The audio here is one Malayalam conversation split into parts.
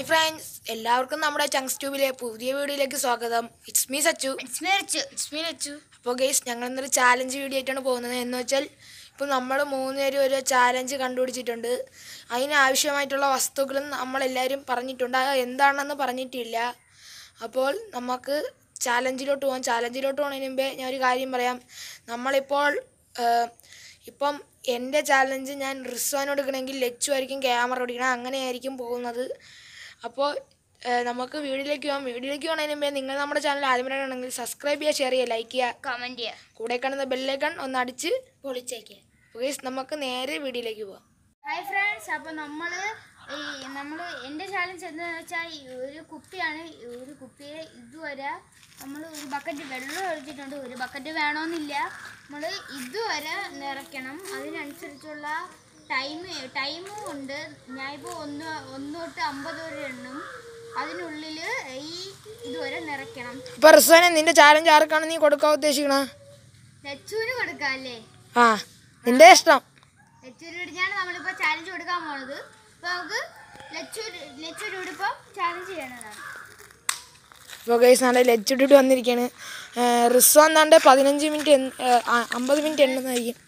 ഹായ് ഫ്രണ്ട്സ്, എല്ലാവർക്കും നമ്മുടെ ചങ്സ് ട്യൂബിലെ പുതിയ വീഡിയോയിലേക്ക് സ്വാഗതം. It's me Sachu. അപ്പോൾ ഗൈസ്, ഞങ്ങൾ ഇന്നൊരു ചാലഞ്ച് വീഡിയോ ആയിട്ടാണ് പോകുന്നത്. എന്ന് വെച്ചാൽ ഇപ്പോൾ നമ്മൾ 3 പേരും ഒരു ചാലഞ്ച് കണ്ടുപിടിച്ചിട്ടുണ്ട്. അതിനാവശ്യമായിട്ടുള്ള വസ്തുക്കളും നമ്മളെല്ലാവരും പറഞ്ഞിട്ടുണ്ട്. അത് എന്താണെന്ന് പറഞ്ഞിട്ടില്ല. അപ്പോൾ നമുക്ക് ചാലഞ്ചിലോട്ട് പോകാം. ചാലഞ്ചിലോട്ട് പോകുന്നതിന് മുമ്പേ ഞാനൊരു കാര്യം പറയാം. നമ്മളിപ്പോൾ ഇപ്പം എൻ്റെ ചാലഞ്ച് ഞാൻ റിസ്വാൻ എടുക്കണമെങ്കിൽ ലച്ചു ആയിരിക്കും ക്യാമറ ഓടിക്കണം. അങ്ങനെയായിരിക്കും പോകുന്നത്. അപ്പോൾ നമുക്ക് വീഡിയോയിലേക്ക് പോകാം. വീഡിയോയിലേക്ക് പോകുന്നതിന് മുമ്പേ നിങ്ങൾ നമ്മുടെ ചാനൽ ആദ്യമായിട്ടാണെങ്കിൽ സബ്സ്ക്രൈബ് ചെയ്യുക, ഷെയർ ചെയ്യുക, ലൈക്ക് ചെയ്യുക, കമൻറ്റ് ചെയ്യുക, കൂടെ കാണുന്ന ബെല്ലൈക്കൺ ഒന്ന് അടിച്ച് പൊളിച്ചേക്കുക. ഗയ്സ്, നമുക്ക് നേരെ വീഡിയോയിലേക്ക് പോകാം. ഹായ് ഫ്രണ്ട്സ്, അപ്പോൾ നമ്മൾ എൻ്റെ ചാലഞ്ച് എന്താണെന്ന് വെച്ചാൽ ഒരു കുപ്പിയാണ്. ഒരു കുപ്പിയെ ഇതുവരെ നമ്മൾ ഒരു ബക്കറ്റ് വെള്ളം ഒഴിച്ചിട്ടുണ്ട്. ഒരു ബക്കറ്റ് വേണമെന്നില്ല, നമ്മൾ ഇതുവരെ നിറയ്ക്കണം. അതിനനുസരിച്ചുള്ള ടൈമും ഉണ്ട്. ഞാനിപ്പോൾ 1 തൊട്ട് 50 വരെ എണ്ണും. അതിനുള്ളിൽ ഇതുവരെ നിറയ്ക്കണം. അപ്പോൾ റിസ്വാനെ, നിന്റെ ചാലഞ്ച് ആർക്കാണ് നീ കൊടുക്കാൻ ഉദ്ദേശിക്കണേ? ലച്ചുവിന് കൊടുക്കാം അല്ലേ? ആ, നിന്റെ ഇഷ്ടം. ലച്ചുവിന് വേണ്ടിയാണ് നമ്മളിപ്പോൾ ചാലഞ്ച് കൊടുക്കാൻ പോണത്. അപ്പോൾ നമുക്ക് ലച്ചുവിനോട് ഇപ്പോൾ ചാലഞ്ച് ചെയ്യണതാണ്. ഇപ്പോൾ ഗൈസ്, നല്ല ലച്ചിട്ടിട്ട് വന്നിരിക്കുകയാണ്. റിസ്വാൻ എന്താണ്ട് 15 മിനിറ്റ് 50 മിനിറ്റ് എണ്ണുന്നതായിരിക്കും.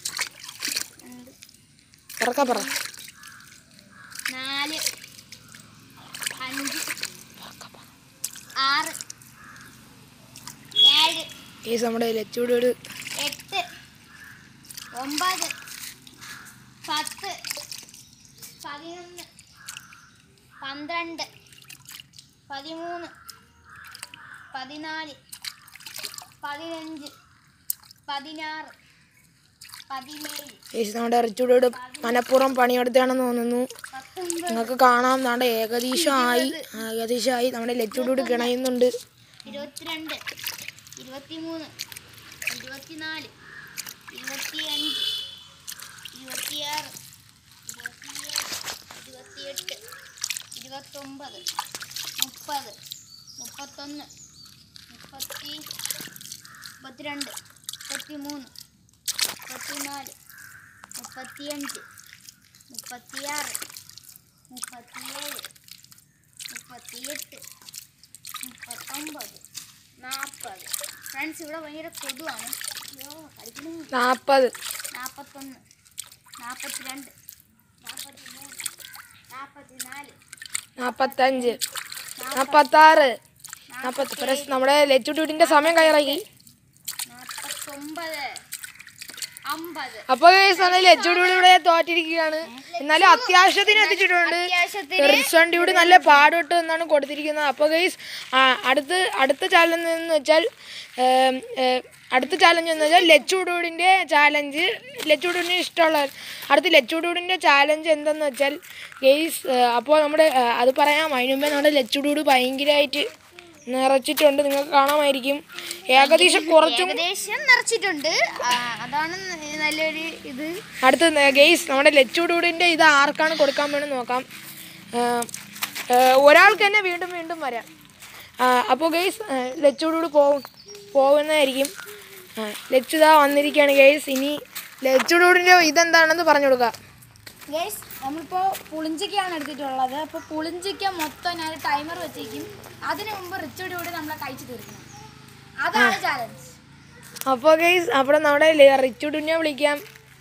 പറക്കാ പറ. 4 5 6 7 ഗൈസ്, നമ്മുടെ ലച്ചൂടോട് 8 9 10 11 12 13 14 15 16 17 ഗൈസ്, നമ്മുടെ റിച്ചൂടോട് മനഃപൂർവ്വം പണിയെടുത്താണെന്ന് തോന്നുന്നു. 19 നിങ്ങൾക്ക് കാണാം, നമ്മുടെ ഏകദേശമായി നമ്മുടെ ലച്ചൂടോട് കിണയുന്നുണ്ട്. 22 23 24 25 26 27 28 29 30 31 32 33 34 35 36 37 38 39 40. ഫ്രണ്ട്സ്, ഇവിടെ ഭയങ്കര കൊതുവാണ്. 40 41 42 43 44 45 46 40. നമ്മുടെ ലച്ചൂട്ടിന്റെ സമയം കയറാക്കി. 49 50. അപ്പോൾ ഗൈസ്, ലച്ചൂടി ഇവിടെ തോറ്റിരിക്കുകയാണ്. എന്നാലും അത്യാവശ്യത്തിന് എത്തിച്ചിട്ടുണ്ട്. റിസ്വാൻ ഡ്യൂട്ടി നല്ല പാടുപെട്ട് എന്നാണ് കൊടുത്തിരിക്കുന്നത്. അപ്പോൾ ഗൈസ്, അടുത്ത ചാലഞ്ച് എന്ന് വെച്ചാൽ ലച്ചൂടൂടിൻ്റെ ചാലഞ്ച്. ലച്ചൂടൂടിന് ഇഷ്ടമുള്ള ലച്ചൂടൂടിൻ്റെ ചാലഞ്ച് എന്തെന്ന് വെച്ചാൽ ഗൈസ്, അപ്പോൾ നമ്മുടെ അത് പറയാം. അതിന് മുമ്പേ നമ്മുടെ ലച്ചൂടൂട് ഭയങ്കരമായിട്ട് നിറച്ചിട്ടുണ്ട്. നിങ്ങൾക്ക് കാണാമായിരിക്കും. ഏകദേശം നിറച്ചിട്ടുണ്ട്. അതാണ് നല്ലൊരു ഇത്. അടുത്ത ഗെയ്സ്, നമ്മുടെ ലച്ചൂടൂടിൻ്റെ ഇത് ആർക്കാണ് കൊടുക്കാൻ വേണമെന്ന് നോക്കാം. ഒരാൾക്ക് തന്നെ വീണ്ടും വീണ്ടും വരാം. അപ്പോൾ ഗെയ്സ്, ലച്ചൂടൂട് പോകുന്നതായിരിക്കും. ലച്ചുതാ വന്നിരിക്കുകയാണ് ഗെയ്സ്. ഇനി ലച്ചൂടൂടിൻ്റെ ഇതെന്താണെന്ന് പറഞ്ഞു കൊടുക്കാം. ഗൈസ്, നമ്മളിപ്പോൾ പുളിഞ്ചിക്കയാണ് എടുത്തിട്ടുള്ളത്. അപ്പോൾ പുളിഞ്ചിക്ക മൊത്തം ഞാൻ ടൈമർ വെച്ചേക്കും. അതിനു മുമ്പ് റിച്ചോടി കൂടി നമ്മളെ കഴിച്ചു തീർക്കണം. അതാണ് ചാലഞ്ച്. അപ്പോൾ ഗൈസ്, അവിടെ നമ്മുടെ റിച്ചൂടിനെ വിളിക്കാം.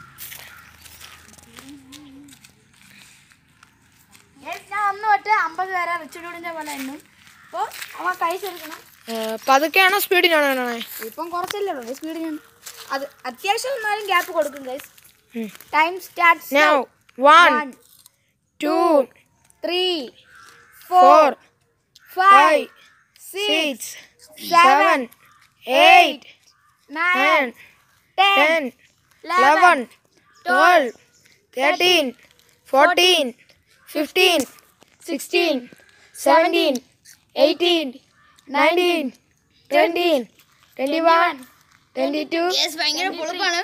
ഞാൻ 1 തൊട്ട് 50 വരെ റിച്ചോടിൻ്റെ പോലെ എണ്ണും. അപ്പോൾ അവ കഴിച്ചെടുക്കണം. പതുക്കെയാണോ സ്പീഡിനാണോ എണ്ണണേ? ഇപ്പം കുറച്ചല്ലേ ഉള്ളൂ സ്പീഡിനാണ്. അത് അത്യാവശ്യം എന്നാലും ഗ്യാപ്പ് കൊടുക്കും guys. Time starts now. 1 2 3 4 5 6 7 8 9 10 11 12 13 14 15 16 17 18 19 20 21 22 24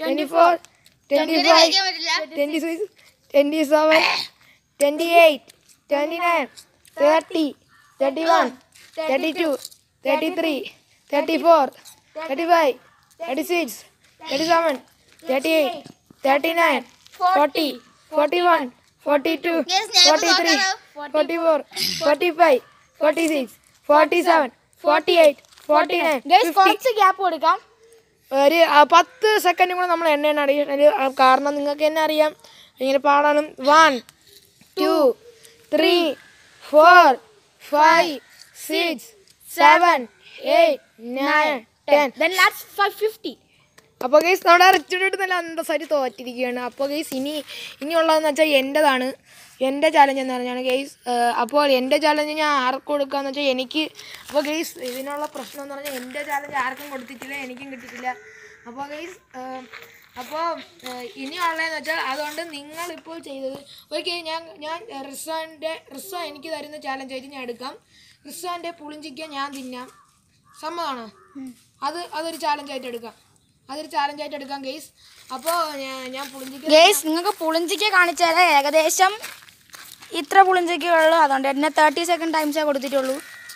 25 26 27 28 29 30 31 32 33 34 35 36 37 38 39 40 41 42, Guys, ഞാൻ ഇപ്പൊ 43, നോക്കാലോ. 44, 45, 46, 47, 48, 49, 50. കുറച്ച് ഗ്യാപ്പ് കൊടുക്കാം. ഒരു 10 സെക്കൻഡ് കൂടെ നമ്മൾ എണ്ണ അടിക്കുന്നത്. കാരണം നിങ്ങൾക്ക് തന്നെ അറിയാം ഇങ്ങനെ പാടാനും. 1, 2, 3, 4, 5, 6, 7, 8, 9, 10. Then last 550. അപ്പോൾ ഗൈസ് നമ്മുടെ റിച്ചുഡ് നല്ല അന്തസ്സായിട്ട് തോറ്റിരിക്കുകയാണ്. അപ്പോൾ ഗൈസ് ഇനിയുള്ളതെന്ന് വെച്ചാൽ എൻ്റെതാണ്. എൻ്റെ ചാലഞ്ച് എന്ന് പറഞ്ഞാണ് ഗൈസ്. അപ്പോൾ എൻ്റെ ചാലഞ്ച് ഞാൻ ആർക്ക് കൊടുക്കാന്ന് വെച്ചാൽ എനിക്ക്. അപ്പോൾ ഗൈസ് ഇതിനുള്ള പ്രശ്നം എന്ന് പറഞ്ഞാൽ എൻ്റെ ചാലഞ്ച് ആർക്കും കൊടുത്തിട്ടില്ല, എനിക്കും കിട്ടിയിട്ടില്ല. അപ്പോൾ ഗൈസ് അപ്പോൾ ഇനിയുള്ളതെന്ന് വെച്ചാൽ അതുകൊണ്ട് നിങ്ങളിപ്പോൾ ചെയ്തത് ഓക്കെ. ഞാൻ റിസോ എനിക്ക് തരുന്ന ചാലഞ്ചായിട്ട് ഞാൻ എടുക്കാം. റിസോൻ്റെ പുളിഞ്ചിക്ക ഞാൻ തിന്നാം. സമ്മതമാണോ? അതൊരു ചാലഞ്ചായിട്ട് എടുക്കാം. ഗെയ്സ്. അപ്പോൾ ഞാൻ പുളിഞ്ചിക്ക ഗേസ് നിങ്ങൾക്ക് പുളിഞ്ചിക്ക കാണിച്ചാൽ ഏകദേശം ഇത്ര പുളിഞ്ചിക്കുള്ളൂ. അതുകൊണ്ട് എന്നെ 30 സെക്കൻഡ് ടൈംസേ കൊടുത്തിട്ടുള്ളൂ.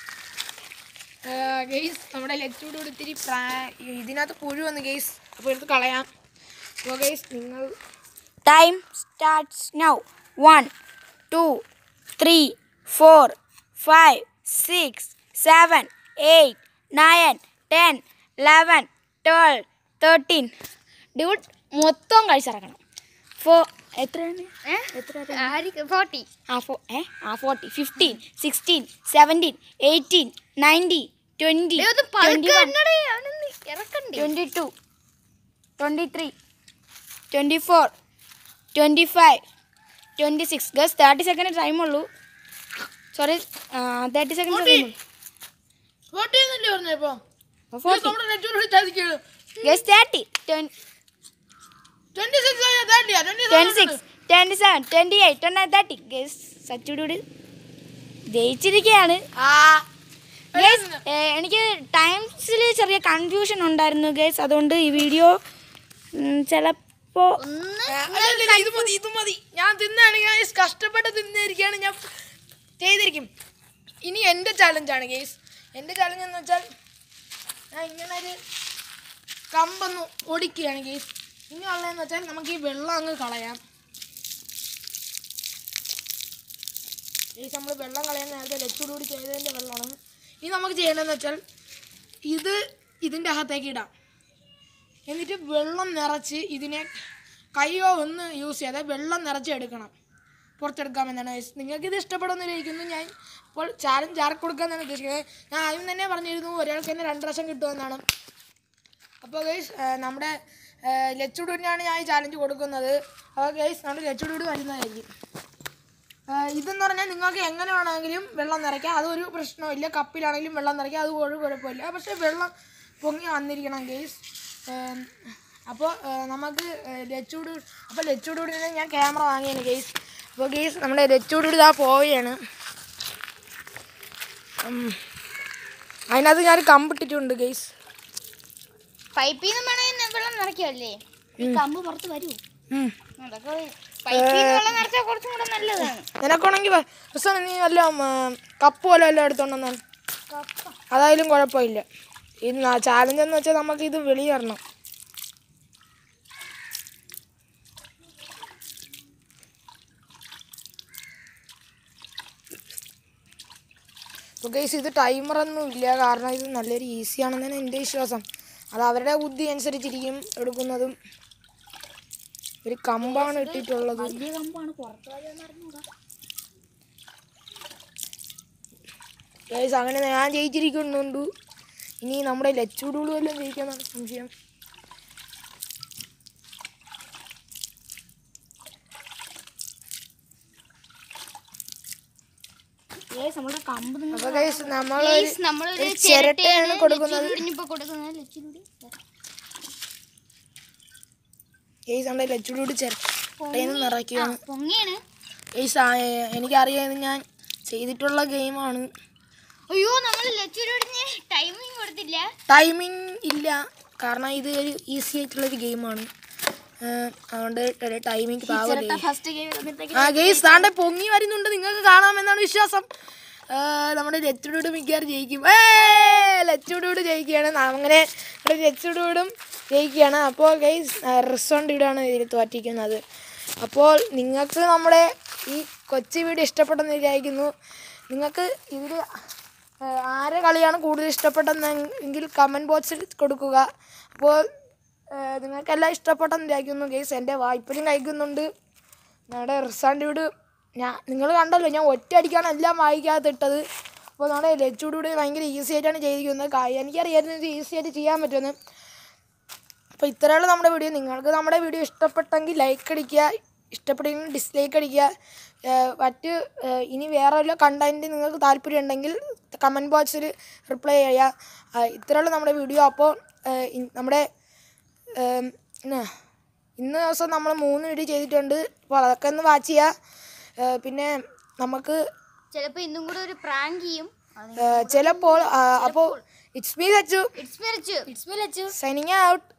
ഗെയ്സ് നമ്മുടെ ലെച്ചൂട് ഒത്തിരി ഇതിനകത്ത് പുഴു വന്ന് ഗെയ്സ്. അപ്പോൾ എടുത്ത് കളയാം. അപ്പോൾ ഗെയ്സ് നിങ്ങൾ ടൈം സ്റ്റാർട്ട്സ് നൗ. 1, 2, 3, 4, 5, 6, 7, 8, 9, 10, 11, 12, 13. ഡ്യൂട്ട് മൊത്തം കഴിച്ചിറക്കണം. എത്രയാണ്? 40. 40, 15, 16, 17, 18, 19, 20, 21, 22, 23, 24, 25, 26. ഗസ് 30 സെക്കൻഡ് ടൈം ഉള്ളൂ. Sorry 30 second time. 40 എന്നല്ലേ പറഞ്ഞത്? ഇപ്പോൾ 40. നമ്മുടെ ലെച്ചൂട് ചതിക്കുകയാണ്. ഗസ് 30, 26, 26, 27, 28, 29, 30. ഗസ് സച്ചുടൂട് ജയിച്ചിരിക്കുകയാണ്. ഗേസ് എനിക്ക് ടൈംസിൽ ചെറിയ കൺഫ്യൂഷൻ ഉണ്ടായിരുന്നു ഗേസ്. അതുകൊണ്ട് ഈ വീഡിയോ ചിലപ്പോൾ ഇത് മതി. ഞാൻ തിന്നാണെങ്കിൽ കഷ്ടപ്പെട്ട് തിന്നിരിക്കുകയാണ്. ഞാൻ ചെയ്തിരിക്കും. ഇനി എൻ്റെ ചാലഞ്ചാണ് ഗേസ്. എൻ്റെ ചാലഞ്ച് എന്ന് വെച്ചാൽ ഞാൻ ഇങ്ങനെ ഒരു കമ്പൊന്ന് ഒടിക്കുകയാണ് ഗേസ്. ഇനി ഉള്ളതെന്ന് വെച്ചാൽ നമുക്ക് ഈ വെള്ളം അങ്ങ് കളയാം ഗേസ്. നമ്മൾ വെള്ളം കളയാൻ നേരത്തെ ലെച്ചൂടി ചെയ്തതിൻ്റെ വെള്ളമാണ്. ഇനി നമുക്ക് ചെയ്യേണ്ടതെന്ന് വെച്ചാൽ ഇതിൻ്റെ അകത്തേക്ക് ഇടാം. എന്നിട്ട് വെള്ളം നിറച്ച് ഇതിനെ കൈയോ ഒന്ന് യൂസ് ചെയ്യാതെ വെള്ളം നിറച്ച് എടുക്കണം. പുറത്തെടുക്കാമെന്നാണ് ഗൈസ്. നിങ്ങൾക്കിത് ഇഷ്ടപ്പെടുന്നില്ലായിരിക്കുന്നു. ഞാൻ ഇപ്പോൾ ചാലഞ്ച് ആർക്ക് കൊടുക്കാമെന്നാണ് ഉദ്ദേശിക്കുന്നത്. ഞാൻ ആദ്യം തന്നെ പറഞ്ഞിരുന്നു ഒരാൾക്ക് തന്നെ 2 പ്രാവശ്യം കിട്ടുമെന്നാണ്. അപ്പോൾ ഗൈസ് നമ്മുടെ ലെച്ചൂടിനാണ് ഞാൻ ഈ ചാലഞ്ച് കൊടുക്കുന്നത്. അപ്പോൾ ഗൈസ് നമ്മുടെ ലെച്ചൂടി വരുന്നതായിരിക്കും. ഇതെന്ന് പറഞ്ഞാൽ നിങ്ങൾക്ക് എങ്ങനെ വേണമെങ്കിലും വെള്ളം നിറയ്ക്കാം. അതൊരു പ്രശ്നമില്ല. കപ്പിലാണെങ്കിലും വെള്ളം നിറയ്ക്കാം. അത് ഒരു കുഴപ്പമില്ല. പക്ഷേ വെള്ളം പൊങ്ങി വന്നിരിക്കണം ഗൈസ്. അപ്പോൾ നമുക്ക് ലെച്ചൂടി ഞാൻ ക്യാമറ വാങ്ങിയാണ് ഗൈസ്. അപ്പോൾ ഗൈസ് നമ്മുടെ ലെച്ചൂടി ഇതാ പോവുകയാണ്. അതിനകത്ത് ഞാൻ കമ്പിട്ടിട്ടുണ്ട് ഗൈസ്. പൈപ്പിൽ നിന്ന് വേണമെങ്കിൽ വെള്ളം നിറയ്ക്കല്ലേ? കമ്പ് പുറത്ത് വരൂ. പൈപ്പിൽ നിന്ന് വെള്ളം നിറച്ചാൽ കുറച്ചും കൂടെ നല്ലതാണ്. നിനക്കാണെങ്കിൽ നീ വല്ല കപ്പ് പോലെ വല്ലതും എടുത്തോണ്ടെന്നാണ്. അതായാലും കുഴപ്പമില്ല. ഈ ചാലഞ്ച് എന്ന് വെച്ചാൽ നമുക്ക് ഇത് വെളിയിറണം. അപ്പോൾ ഗൈസ് ഇത് ടൈമറൊന്നും ഇല്ല. കാരണം ഇത് നല്ലൊരു ഈസിയാണെന്നാണ് എൻ്റെ വിശ്വാസം. അത് അവരുടെ ബുദ്ധി അനുസരിച്ചിരിക്കും എടുക്കുന്നതും. ഒരു കമ്പാണ് ഇട്ടിട്ടുള്ളത്. ഗൈസ് അങ്ങനെ ഞാൻ ജയിച്ചിരിക്കുന്നുണ്ട്. ഇനി നമ്മുടെ ലെച്ചൂടുകൾ വല്ലതും ജയിക്കാന്നാണ് സംശയം. അപ്പോൾ ഗൈസ് നമ്മളൊരു ചിരട്ടയാണ് കൊടുക്കുന്നത്. ഗൈസ് നമ്മുടെ ലെച്ചൂടി ചിരട്ടയെന്ന് നിറയ്ക്കുകയാണ്. ഗൈസ് എനിക്കറിയാം ഞാൻ ചെയ്തിട്ടുള്ള ഗെയിമാണ്. അയ്യോ നമ്മൾ ലെച്ചൂടിന് ടൈമിംഗ് കൊടുത്തില്ല. ടൈമിംഗ് ഇല്ല. കാരണം ഇത് ഒരു ഈസി ആയിട്ടുള്ളൊരു ഗെയിമാണ്. അതുകൊണ്ട് ടൈമിംഗ് ഗെയ്സ് താണ്ടെ പൊങ്ങി വരുന്നുണ്ട്. നിങ്ങൾക്ക് കാണാമെന്നാണ് വിശ്വാസം. നമ്മുടെ ലെച്ചൂടോട് മിക്കവാറും ജയിക്കും. ലെച്ചൂടോട് ജയിക്കുകയാണ്. അങ്ങനെ ലെച്ചൂടോടും ജയിക്കുകയാണ്. അപ്പോൾ ഗെയ്സ് റിസോണ്ടിടാണ് ഇതിൽ തോറ്റിക്കുന്നത്. അപ്പോൾ നിങ്ങൾക്ക് നമ്മുടെ ഈ കൊച്ചു വീഡിയോ ഇഷ്ടപ്പെട്ടെന്ന് വിചാരിക്കുന്നു. നിങ്ങൾക്ക് ഇതിൽ ആരെ കളിയാണ് കൂടുതൽ ഇഷ്ടപ്പെട്ടതെങ്കിൽ കമൻറ്റ് ബോക്സിൽ കൊടുക്കുക. അപ്പോൾ നിങ്ങൾക്കെല്ലാം ഇഷ്ടപ്പെട്ടെന്ന് വിചാരിക്കുന്നു ഗൈസ്. എൻ്റെ വായ്പലും കഴിക്കുന്നുണ്ട് നമ്മുടെ റിസാൻ്റെ വീട്. നിങ്ങൾ കണ്ടല്ലോ, ഞാൻ ഒറ്റ അടിക്കാണ് എല്ലാം വായിക്കാത്തിട്ടത്. അപ്പോൾ നമ്മുടെ ലച്ചുകൂടി ഭയങ്കര ഈസി ആയിട്ടാണ് ചെയ്തിരിക്കുന്നത്. എനിക്കറിയായിരുന്നു ഇത് ഈസി ആയിട്ട് ചെയ്യാൻ പറ്റുമെന്ന്. അപ്പോൾ ഇത്രയുള്ള നമ്മുടെ വീഡിയോ. നിങ്ങൾക്ക് നമ്മുടെ വീഡിയോ ഇഷ്ടപ്പെട്ടെങ്കിൽ ലൈക്ക് അടിക്കുക, ഇഷ്ടപ്പെട്ടെങ്കിൽ ഡിസ്ലൈക്ക് അടിക്കുക. ഇനി വേറെ വല്ല കണ്ടൻറ്റ് നിങ്ങൾക്ക് താല്പര്യം ഉണ്ടെങ്കിൽ കമൻറ്റ് ബോക്സിൽ റിപ്ലൈ ചെയ്യുക. ഇത്രയുള്ള നമ്മുടെ വീഡിയോ. അപ്പോൾ നമ്മുടെ ഇന്ന് ദിവസം നമ്മൾ 3 വീഡിയോ ചെയ്തിട്ടുണ്ട്. അപ്പോൾ അതൊക്കെ ഒന്ന് വാച്ച് ചെയ്യുക. പിന്നെ നമുക്ക് ചിലപ്പോൾ ഇന്നും കൂടെ ഒരു പ്രാങ്ക് ചെയ്യും ചിലപ്പോൾ. അപ്പോൾ it's me Lachu signing out.